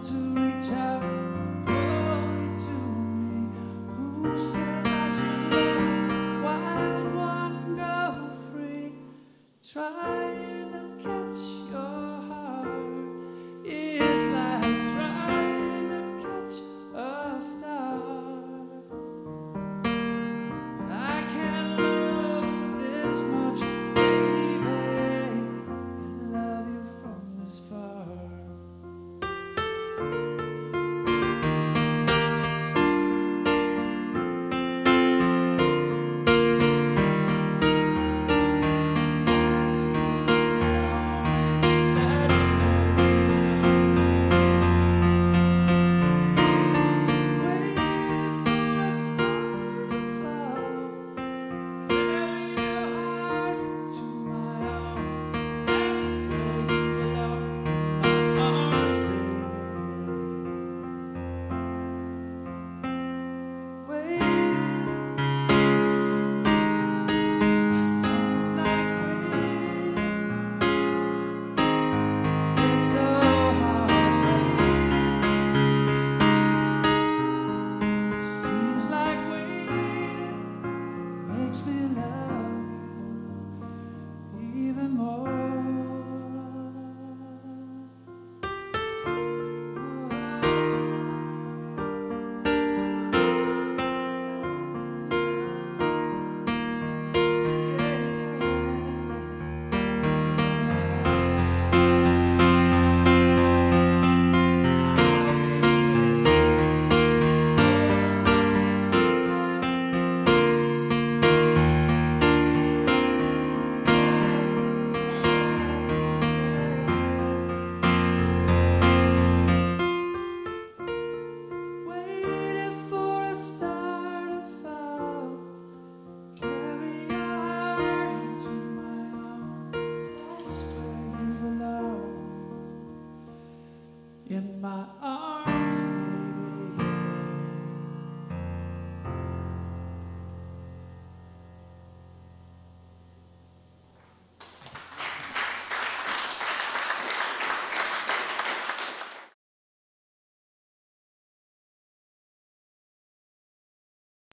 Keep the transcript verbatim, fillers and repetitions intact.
to reach out and pull you to me. Who says I should let a wild one go free? Trying to catch your heart is like trying to catch a star. But I can't love you this much, baby, and love you from this far. In my arms.